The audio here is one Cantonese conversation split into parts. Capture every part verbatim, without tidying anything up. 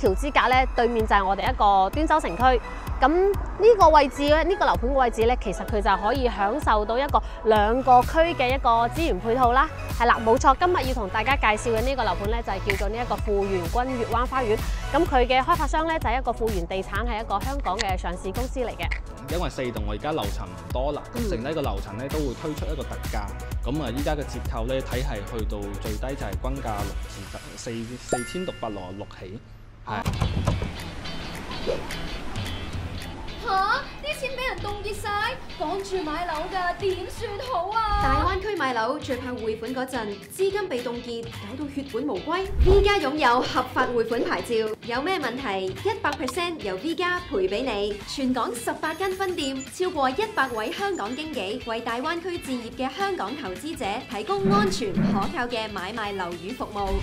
橋之隔咧，對面就係我哋一個端州城區。咁呢個位置咧，呢個樓盤嘅位置咧，其實佢就可以享受到一個兩個區嘅一個資源配套啦。係啦，冇錯，今日要同大家介紹嘅呢個樓盤咧，就係叫做呢一個富源君悦灣花園。咁佢嘅開發商咧就係一個富源地產，係一個香港嘅上市公司嚟嘅。 因為四棟我而家樓層唔多啦，咁剩低個樓層咧都會推出一個特價。咁啊，依家嘅折扣咧睇係去到最低就係均價六至四四千六百六十六起，係。 嚇！啲錢俾人凍結晒，趕住買樓㗎，點算好啊？ 大灣區買樓最怕匯款嗰陣資金被凍結，搞到血本無歸。V 家擁有合法匯款牌照，有咩問題一百 percent 由 V 家賠俾你。全港十八間分店，超過一百位香港經紀，為大灣區置業嘅香港投資者提供安全可靠嘅買賣樓宇服務。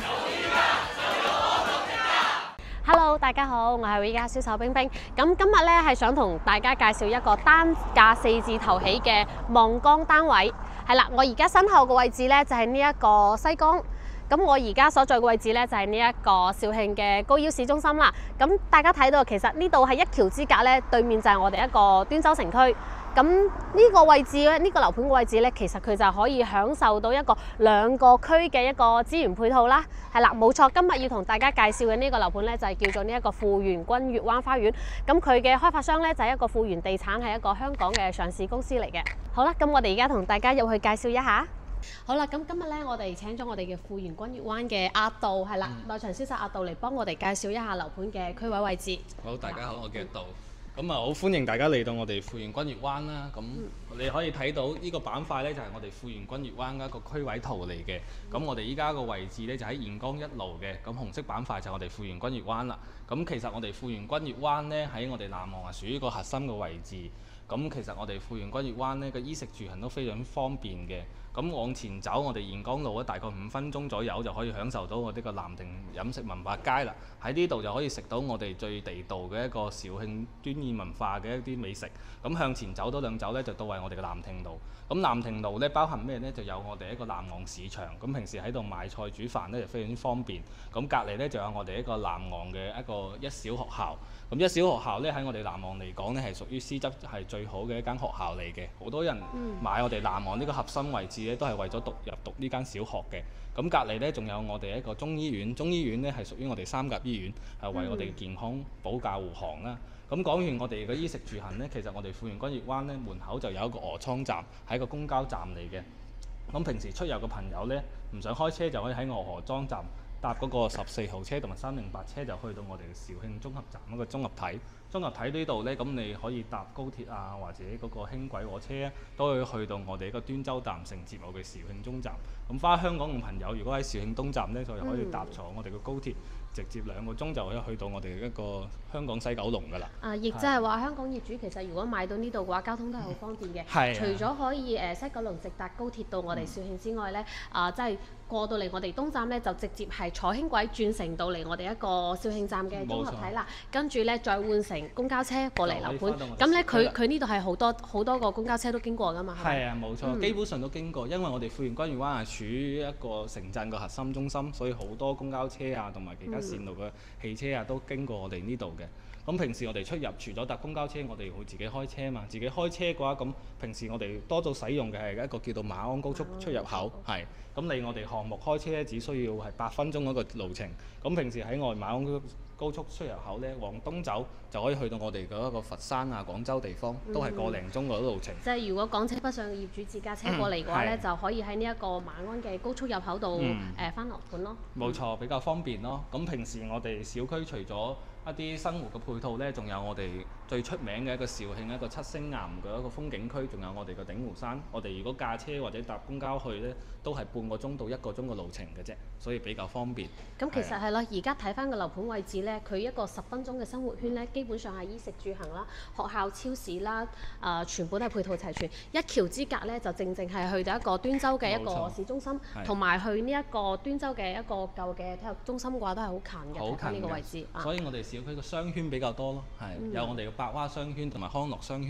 Hello， 大家好，我係 V 家銷售冰冰。咁今日咧係想同大家介紹一個單價四字頭起嘅望江單位。係啦，我而家身後嘅位置咧就係呢一個西江。咁我而家所在嘅位置咧就係呢一個肇慶嘅高腰市中心啦。咁大家睇到其實呢度係一橋之隔咧，對面就係我哋一個端州城區。咁呢個位置咧，呢個樓盤嘅位置咧，其實佢就可以享受到一個兩個區嘅一個資源配套啦。係啦，冇錯，今日要同大家介紹嘅呢個樓盤咧，就係叫做呢一個富源君悦灣花園。咁佢嘅開發商咧就係一個富源地產，係一個香港嘅上市公司嚟嘅。好啦，咁我哋而家同大家入去介紹一下。好啦，咁今日咧，我哋請咗我哋嘅富源君悦灣嘅阿杜，係啦，內場銷售阿杜嚟幫我哋介紹一下樓盤嘅區位位置。 好，大家好，我叫杜。咁啊，好歡迎大家嚟到我哋富源君悦灣啦。咁你可以睇到呢個板塊呢，就係我哋富源君悦灣嘅一個區位圖嚟嘅。咁我哋依家個位置呢，就喺沿江一路嘅。咁紅色板塊就係我哋富源君悦灣啦。咁其實我哋富源君悦灣呢，喺我哋南航啊，屬於一個核心嘅位置。咁其實我哋富源君悦灣呢個衣食住行都非常方便嘅。咁往前走，我哋沿江路咧大概五分鐘左右就可以享受到我呢個南亭飲食文化街啦。喺呢度就可以食到我哋最地道嘅一個肇慶端硯文化嘅一啲美食。咁向前走多兩走呢，就到係我哋嘅南亭路。咁南亭路呢，包含咩呢？就有我哋一個南岸市場。咁平時喺度買菜煮飯呢，就非常之方便。咁隔離呢，就有我哋一個南岸嘅一個一小學校。咁一小學校呢，喺我哋南岸嚟講呢，係屬於師質係最好嘅一間學校嚟嘅。好多人買我哋南岸呢個核心位置呢，都係為咗讀入讀呢間小學嘅。咁隔離呢，仲有我哋一個中醫院。中醫院呢，係屬於我哋三甲醫院，係為我哋嘅健康保駕護航啦。咁講完我哋嘅衣食住行呢，其實我哋富源君悦灣呢，門口就有一個鵝倉站，係一個公交站嚟嘅。咁平時出遊嘅朋友呢，唔想開車就可以喺鵝河莊站搭嗰個十四號車同埋三零八車就去到我哋嘅肇慶綜合站嗰個綜合體。綜合體呢度呢，咁你可以搭高鐵啊，或者嗰個輕軌火車啊，都可以去到我哋一個端州站承接我嘅肇慶中站。咁翻香港嘅朋友，如果喺肇慶東站呢，就可以搭坐我哋嘅高鐵。直接兩個鐘就可以去到我哋一個香港西九龍㗎啦。 啊，亦即係話香港業主其實如果買到呢度嘅話，交通都係好方便嘅。 係、嗯。 除咗可以誒、呃、西九龍直達高鐵到我哋肇慶之外咧，啊即係過到嚟我哋東站咧，就直接係坐輕軌轉乘到嚟我哋一個肇慶站嘅綜合體啦。跟住咧再換乘公交車過嚟樓盤。咁咧佢佢呢度係好多好多個公交車都經過㗎嘛。 係啊，冇錯，嗯、基本上都經過，因為我哋富源君悦灣係處於一個城鎮嘅核心中心，所以好多公交車啊同埋其他線路嘅汽車啊都經過我哋呢度嘅。咁平時我哋出入除咗搭公交車，我哋會自己開車嘛。自己開車嘅話，咁平時我哋多數使用嘅係一個叫做馬鞍高速出入口，係。咁你我哋項目開車咧，只需要係八分鐘嗰個路程。咁平時喺外馬鞍高速出入口咧，往東走就可以去到我哋嗰一個佛山啊、廣州地方，都係個零鐘嗰啲路程。 即係如果港車北上嘅業主自駕車過嚟嘅話咧，嗯、就可以喺呢一個馬鞍嘅高速入口度誒翻樓盤咯。冇錯，比較方便咯。咁平時我哋小區除咗一啲生活嘅配套呢，仲有我哋最出名嘅一個肇慶一個七星岩嘅一個風景區，仲有我哋嘅鼎湖山。我哋如果駕車或者搭公交去呢，都係半個鐘到一個鐘嘅路程嘅啫，所以比較方便。 咁其實係咯，而家睇翻個樓盤位置呢，佢一個十分鐘嘅生活圈呢，基本上係衣食住行啦、學校、超市啦，誒、呃、全部都係配套齊全。一橋之隔呢，就正正係去到一個端州嘅一個市中心，同埋去呢一個端州嘅一個舊嘅體育中心嘅話，都係好近嘅。 好近呢個位置。 所以我哋小區個商圈比較多咯，係、嗯、有我哋嘅百蛙商圈同埋康樂商圈。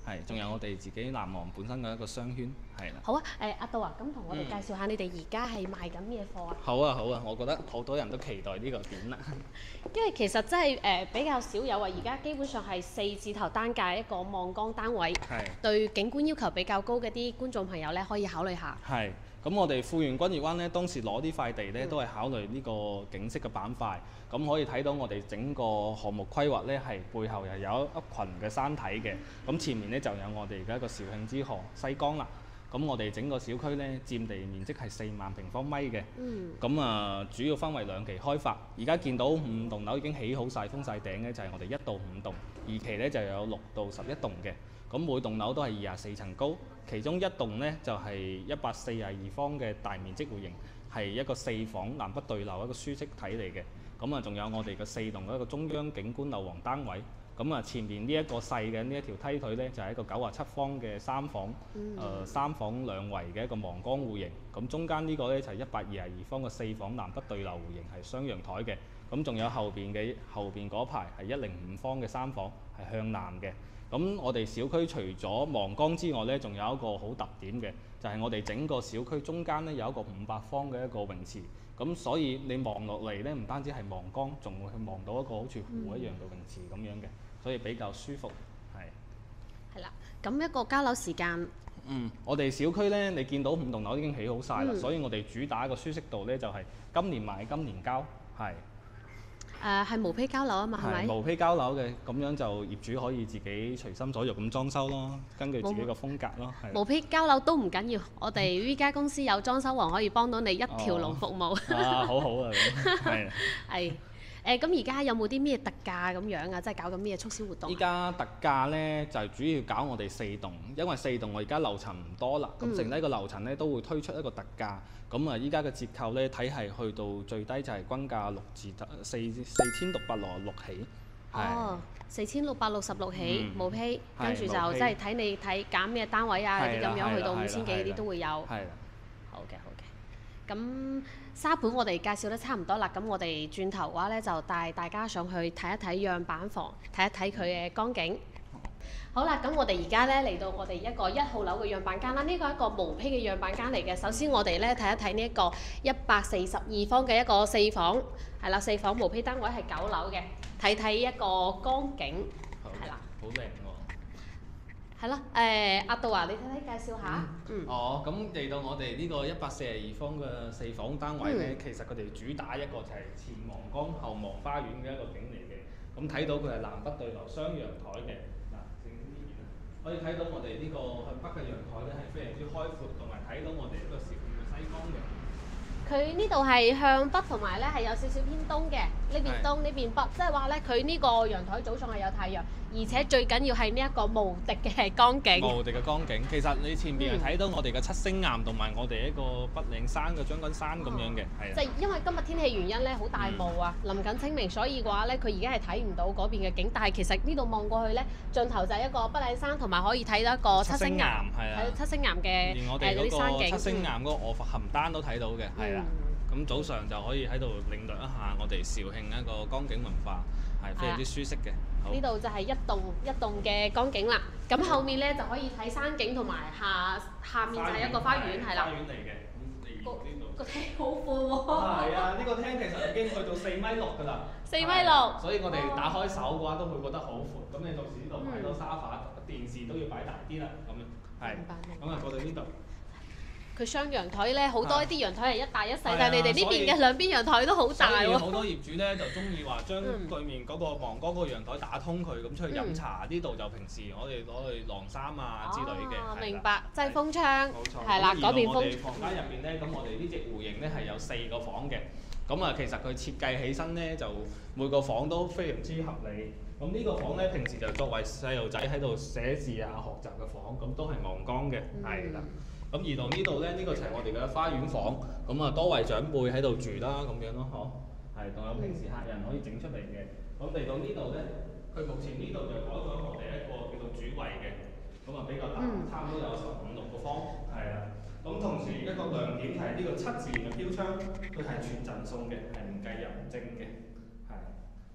係，仲有我哋自己南航本身嘅一個商圈，係啦。 好啊，誒阿杜啊，咁同我哋介紹下你哋而家係賣緊咩貨啊？ 好啊好啊，我覺得好多人都期待呢個點啦。 因為其實真係誒比較少有啊，而家基本上係四字頭單價一個望江單位， 係對景觀要求比較高嘅啲觀眾朋友咧，可以考慮下。 係。咁我哋富源君悅灣咧，當時攞呢塊地咧，都係考慮呢個景色嘅板塊。咁可以睇到我哋整個項目規劃咧，係背後又有一群嘅山體嘅。咁前面咧就有我哋而家一個肇慶之河西江啦。咁我哋整個小區咧，佔地面積係四萬平方米嘅。嗯。咁啊，主要分為兩期開發。而家見到五棟樓已經起好晒、封晒頂嘅，就係我哋一到五棟。二期咧就有六到十一棟嘅。咁每棟樓都係二十四層高，其中一棟呢就係一百四十二方嘅大面積戶型，係一個四房南北對流一個舒適體嚟嘅。咁啊，仲有我哋嘅四棟一個中央景觀樓王單位。咁啊，前面呢一個細嘅呢一條梯腿呢，就係、是、一個九十七方嘅三房，誒、嗯呃、三房兩衛嘅一個望江戶型。咁中間呢個呢，就係一百二十二方嘅四房南北對流戶型，係雙陽台嘅。咁仲有後邊嘅後邊嗰排係一零五方嘅三房，係向南嘅。咁我哋小區除咗望江之外呢，仲有一個好特點嘅，就係、是、我哋整個小區中間呢，有一個五百方嘅一個泳池。咁所以你望落嚟呢，唔單止係望江，仲會去望到一個好似湖一樣嘅泳池咁樣嘅，所以比較舒服。係。 係啦，咁一個交樓時間。 嗯，我哋小區呢，你見到五棟樓已經起好晒啦，嗯、所以我哋主打一個舒適度呢，就係、是、今年買今年交，係。 誒係無坯交樓啊嘛，係咪？ 係無坯交樓嘅，咁樣就業主可以自己隨心所欲咁裝修咯，根據自己個風格咯。係。無坯交樓都唔緊要，我哋 V 家公司有裝修王可以幫到你一條龍服務。 哦、啊，好好啊，係。 係。誒咁而家有冇啲咩特價咁樣啊？即係搞緊咩促銷活動？ 依家特價呢，就係、是、主要搞我哋四棟，因為四棟我而家樓層唔多啦，咁、嗯、剩低個樓層呢，都會推出一個特價。咁啊，依家嘅折扣呢，睇係去到最低就係均價六字四四千六百六十六起。 哦，四千六百六十六起，無坯，跟住就即係睇你睇揀咩單位啊啲咁樣，去到五千幾啲都會有。係。好嘅，好嘅。咁沙盤我哋介紹得差唔多啦，咁我哋轉頭嘅話咧就帶大家上去睇一睇樣板房，睇一睇佢嘅光景。好啦，咁我哋而家咧嚟到我哋一個一號樓嘅樣板間啦，呢個係一個無坯嘅樣板間嚟嘅。首先我哋咧睇一睇呢一個一百四十二方嘅一個四房，係啦，四房無坯單位係九樓嘅，睇睇一個光景，係啦。 好靚喎！ 係咯，誒阿杜啊，你睇睇介紹下。 嗯。哦，咁嚟到我哋呢個一百四十二方嘅四房單位咧，其實佢哋主打一個就係前望江後望花園嘅一個景嚟嘅。咁睇到佢係南北對流雙陽台嘅。可以睇到我哋呢個向北嘅陽台咧係非常之開闊，同埋睇到我哋呢個肇慶嘅西江嘅。 佢呢度係向北，同埋咧係有少少偏東嘅，呢邊東呢邊北，即係話咧佢呢個陽台早上係有太陽，而且最緊要係呢一個無敵嘅光景。 無敵嘅光景，其實你前邊係睇到我哋嘅七星岩同埋我哋一個北嶺山嘅將軍山咁樣嘅，係啊。 就因為今日天氣原因咧，好大霧啊，臨近清明，所以嘅話咧，佢而家係睇唔到嗰邊嘅景，但係其實呢度望過去咧，盡頭就係一個北嶺山，同埋可以睇到一個七星岩，係啊，七星岩嘅誒嗰啲山景。 七星岩嗰個臥佛含丹都睇到嘅，係啦。咁早上就可以喺度領略一下我哋肇慶一個江景文化，係非常之舒適嘅。 呢度就係一棟一棟嘅江景啦。咁後面咧就可以睇山景，同埋下下面就係一個花園，係啦。 花園嚟嘅。咁嚟呢度。 個廳好闊喎。 係啊，呢個廳其實已經去到四米六㗎啦。 四米六。 所以我哋打開手嘅話都會覺得好闊。咁你到時呢度擺到沙發、電視都要擺大啲啦。咁樣係。咁啊，過到呢度。 佢雙陽台咧，好多啲陽台係一大一細，但係你哋呢邊嘅兩邊陽台都好大喎。 好多業主咧就中意話將對面嗰個望江嗰個陽台打通佢，咁出去飲茶。呢度就平時我哋攞去晾衫啊之類嘅。 明白，即係風窗。 冇錯。 係啦，嗰邊風。 我哋房間入邊咧，咁我哋呢隻戶型咧係有四個房嘅。咁啊，其實佢設計起身咧，就每個房都非常之合理。咁呢個房咧，平時就作為細路仔喺度寫字啊、學習嘅房，咁都係望江嘅，係啦。咁而到呢度咧，呢、這個就係我哋嘅花園房，咁啊多位長輩喺度住啦，咁樣咯，嗬，係，仲有平時客人可以整出嚟嘅。咁嚟到呢度咧，佢目前呢度就改咗我哋一個叫做主衛嘅，咁啊比較大，嗯、差唔多有十五六個方，係啦。咁同時一個亮點係呢個七字形嘅飄窗，佢係全陣送嘅，係唔計入證嘅，係。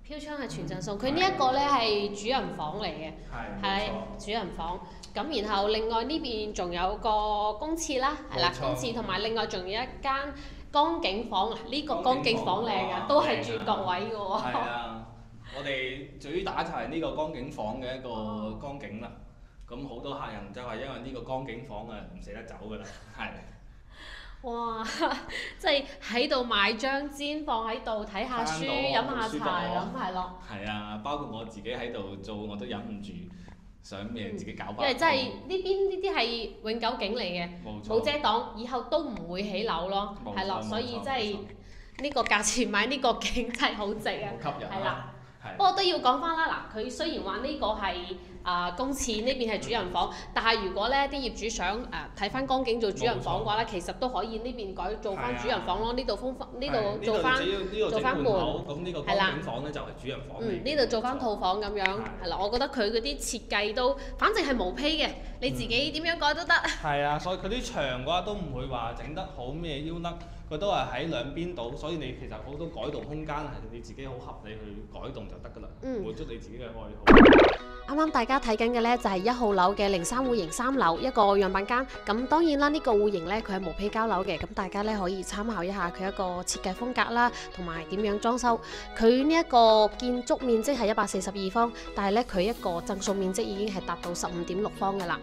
飄窗係全贈送，佢呢一個咧係主人房嚟嘅， 係係主人房。咁然後另外呢邊仲有個公廁啦，係啦，公廁同埋另外仲有一間江景房啊，呢、這個江景房靚啊，都係住角位嘅喎。 係啊，我哋主打就係呢個江景房嘅一個江景啦。咁好多客人就係因為呢個江景房啊，唔捨得走㗎啦，係。 哇！即係喺度買張氈放喺度睇下書、飲下茶咁係咯。 係啊，包括我自己喺度做，我都忍唔住想咩自己搞包。 因為真係呢邊呢啲係永久景嚟嘅，冇遮擋，以後都唔會起樓咯，係咯，所以真係呢個價錢買呢個景真係好值啊！ 好吸引係啦。不過都要講翻啦，嗱，佢雖然話呢個係啊公廁，呢邊係主人房，但係如果咧啲業主想誒睇翻江景做主人房嘅話咧，其實都可以呢邊改做翻主人房咯，呢度封呢度做翻做翻門， 咁呢個江景房咧就係主人房。 嗯，呢度做翻套房咁樣，係啦，我覺得佢嗰啲設計都，反正係無批嘅，你自己點樣改都得。 係啊，所以佢啲牆嘅話都唔會話整得好咩腰甩。佢都係喺兩邊度，所以你其實好多改動空間係你自己好合理去改動就得㗎啦，滿足你自己嘅愛好。 啱啱大家睇緊嘅呢就係一號樓嘅零三戶型三樓一個樣板間，咁當然啦，呢、呢個戶型呢，佢係無批交樓嘅，咁大家呢可以參考一下佢一個設計風格啦，同埋點樣裝修。佢呢一個建築面積係一百四十二方，但係呢，佢一個贈送面積已經係達到十五點六方㗎啦。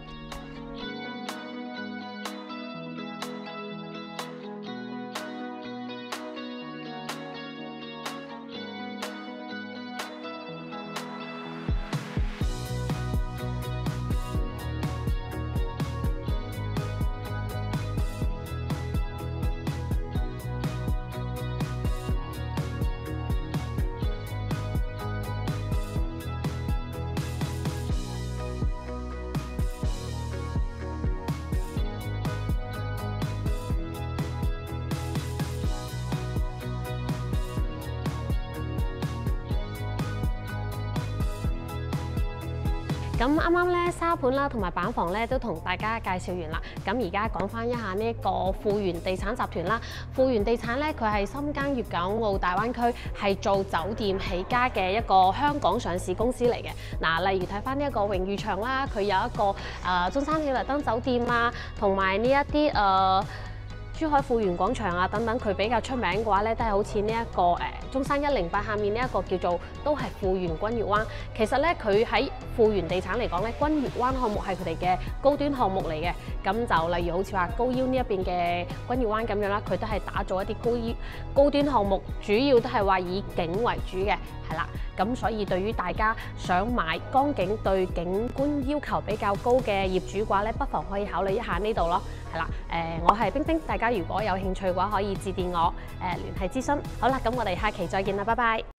咁啱啱咧沙盤啦，同埋板房咧都同大家介紹完啦。咁而家講翻一下呢一個富源地產集團啦。富源地產咧，佢係深耕粵港澳大灣區，係做酒店起家嘅一個香港上市公司嚟嘅。嗱，例如睇翻呢一個榮譽牆啦，佢有一個誒、呃、中山喜來登酒店啊，同埋呢一啲誒。呃珠海富源廣場啊等等，佢比較出名嘅話咧，都係好似呢一個誒、呃、中山一零八下面呢一個叫做都係富源君悅灣。其實咧，佢喺富源地產嚟講咧，君悅灣項目係佢哋嘅高端項目嚟嘅。咁就例如好似話高腰呢一邊嘅君悅灣咁樣啦，佢都係打造一啲高腰高端項目，主要都係話以景為主嘅，係啦。咁所以對於大家想買江景對景觀要求比較高嘅業主嘅話咧，不妨可以考慮一下呢度咯。係啦，誒、呃，我係冰冰，大家如果有興趣嘅話，可以致電我誒、呃、聯繫諮詢。好啦，咁我哋下期再見啦，拜拜。